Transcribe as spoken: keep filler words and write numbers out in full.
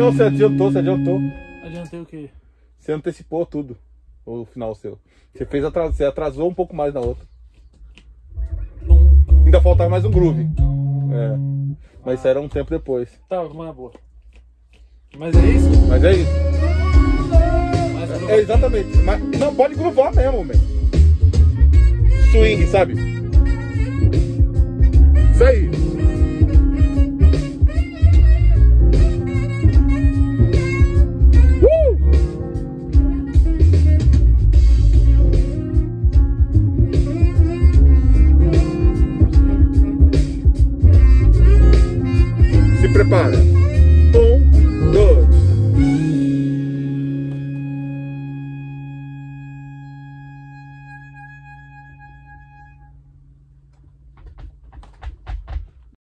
Não, você adiantou, você adiantou. Adiantei o quê? Você antecipou tudo. O final seu. Você fez atras... você atrasou um pouco mais na outra. Ainda faltava mais um groove. É. Mas isso era um tempo depois. Tá, vamos na boa. Mas é isso? Mas é isso. Mas É, é exatamente. Mas não pode groovar mesmo, man. Swing, sabe? Isso aí. Se prepara.